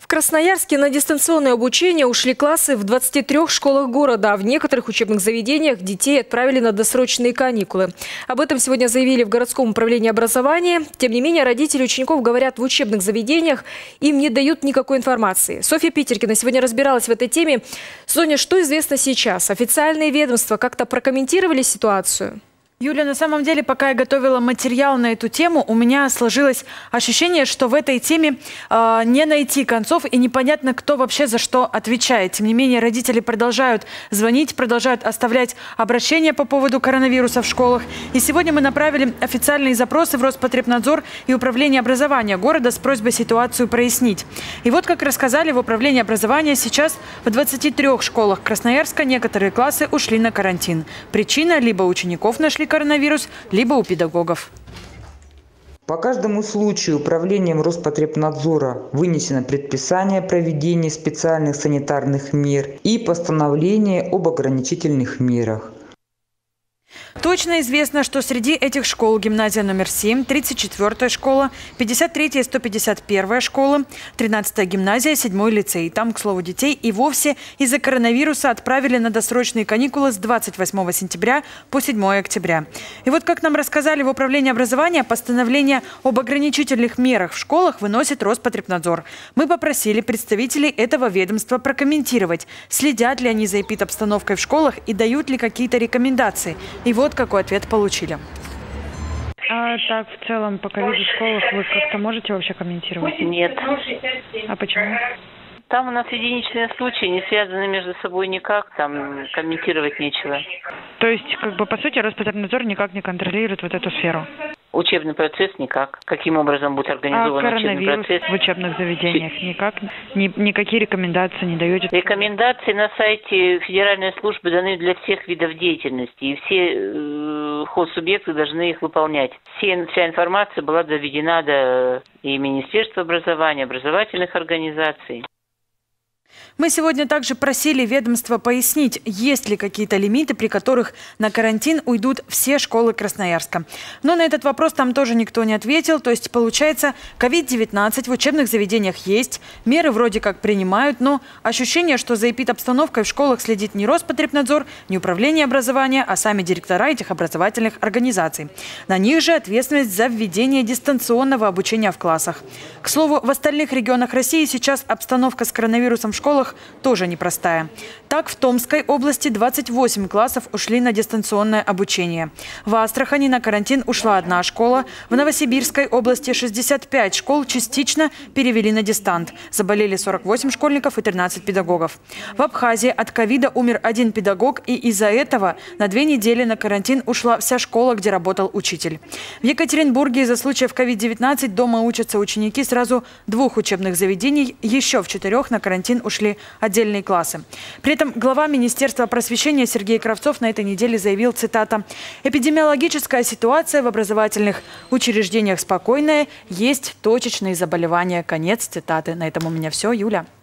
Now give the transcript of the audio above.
В Красноярске на дистанционное обучение ушли классы в 23 школах города, а в некоторых учебных заведениях детей отправили на досрочные каникулы. Об этом сегодня заявили в городском управлении образования. Тем не менее, родители учеников говорят, в учебных заведениях им не дают никакой информации. Софья Питеркина сегодня разбиралась в этой теме. Соня, что известно сейчас? Официальные ведомства как-то прокомментировали ситуацию? Юля, на самом деле, пока я готовила материал на эту тему, у меня сложилось ощущение, что в этой теме не найти концов и непонятно, кто вообще за что отвечает. Тем не менее, родители продолжают звонить, продолжают оставлять обращения по поводу коронавируса в школах. И сегодня мы направили официальные запросы в Роспотребнадзор и Управление образования города с просьбой ситуацию прояснить. И вот, как рассказали в Управлении образования, сейчас в 23 школах Красноярска некоторые классы ушли на карантин. Причина – либо учеников нашли коронавирус, либо у педагогов. По каждому случаю управлением Роспотребнадзора вынесено предписание о проведении специальных санитарных мер и постановление об ограничительных мерах. Точно известно, что среди этих школ гимназия номер 7, 34-я школа, 53-я и 151-я школы, 13-я гимназия, 7-й лицей. Там, к слову, детей и вовсе из-за коронавируса отправили на досрочные каникулы с 28 сентября по 7 октября. И вот, как нам рассказали в Управлении образования, постановление об ограничительных мерах в школах выносит Роспотребнадзор. Мы попросили представителей этого ведомства прокомментировать, следят ли они за эпидобстановкой в школах и дают ли какие-то рекомендации. И вот какой ответ получили. А так, в целом, по ковиду в школах вы как-то можете вообще комментировать? Нет. А почему? Там у нас единичные случаи, не связаны между собой никак, там комментировать нечего. То есть, по сути, Роспотребнадзор никак не контролирует вот эту сферу? Учебный процесс никак. Каким образом будет организован учебный процесс? В учебных заведениях никак? Никакие рекомендации не даете? Рекомендации на сайте Федеральной службы даны для всех видов деятельности. И все хозсубъекты должны их выполнять. Вся информация была доведена до и Министерства образования, образовательных организаций. Мы сегодня также просили ведомства пояснить, есть ли какие-то лимиты, при которых на карантин уйдут все школы Красноярска. Но на этот вопрос там тоже никто не ответил. То есть, получается, COVID-19 в учебных заведениях есть, меры вроде как принимают, но ощущение, что за эпидобстановкой в школах следит не Роспотребнадзор, не Управление образования, а сами директора этих образовательных организаций. На них же ответственность за введение дистанционного обучения в классах. К слову, в остальных регионах России сейчас обстановка с коронавирусом в школах тоже непростая. Так, в Томской области 28 классов ушли на дистанционное обучение. В Астрахани на карантин ушла 1 школа. В Новосибирской области 65 школ частично перевели на дистант. Заболели 48 школьников и 13 педагогов. В Абхазии от ковида умер 1 педагог, и из-за этого на 2 недели на карантин ушла вся школа, где работал учитель. В Екатеринбурге из-за случаев COVID-19 дома учатся ученики сразу 2 учебных заведений. Еще в 4 на карантин ушли отдельные классы. При этом глава Министерства просвещения Сергей Кравцов на этой неделе заявил, цитата, «Эпидемиологическая ситуация в образовательных учреждениях спокойная, есть точечные заболевания». Конец цитаты. На этом у меня все. Юля.